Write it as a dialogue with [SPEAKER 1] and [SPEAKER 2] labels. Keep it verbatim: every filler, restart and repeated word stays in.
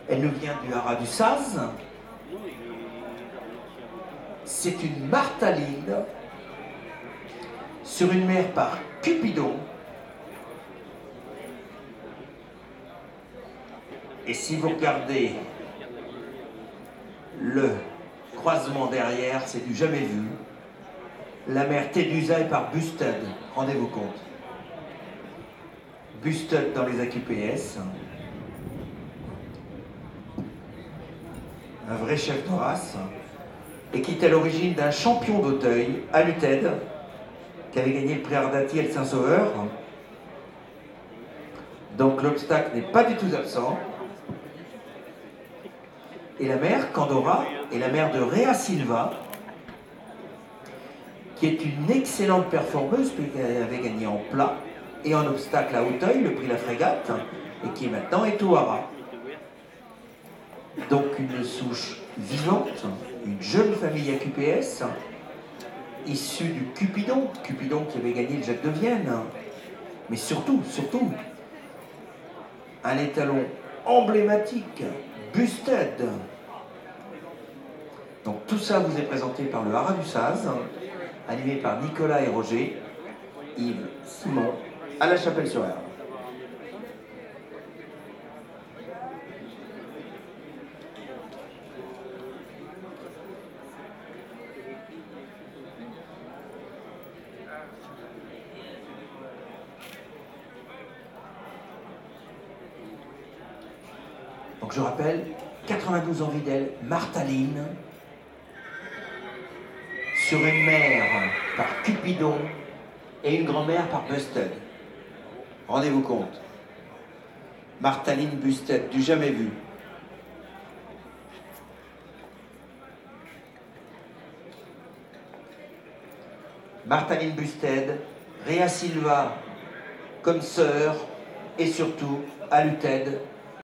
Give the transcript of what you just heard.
[SPEAKER 1] Elle nous vient du haras du Saz. C'est une martaline sur une mère par Cupidon. Et si vous regardez le croisement derrière, c'est du jamais vu. La mère Tédusae par Busted, rendez-vous compte. Busted dans les A Q P S. Un vrai chef de race. Et qui est à l'origine d'un champion d'Auteuil, à Luted, qui avait gagné le prix Ardati et le Saint-Sauveur. Donc l'obstacle n'est pas du tout absent. Et la mère, Candora, est la mère de Rea Silva, qui est une excellente performeuse, puisqu'elle avait gagné en plat et en obstacle à Auteuil, le prix La Frégate, et qui maintenant est au haras. Donc une souche vivante, une jeune famille A Q P S, issue du Cupidon, Cupidon qui avait gagné le Jacques de Vienne, mais surtout, surtout, un étalon emblématique, Busted. Donc tout ça vous est présenté par le haras du Saz, animé par Nicolas et Roger, Yves, Simon, à La Chapelle-sur-Erdre. Donc je rappelle, quatre-vingt-douze ans d'elle, martaline, sur une mère par Cupidon et une grand-mère par Busted. Rendez-vous compte. Martaline Busted, du jamais vu. Martaline Busted, Rea Silva comme sœur et surtout à Luted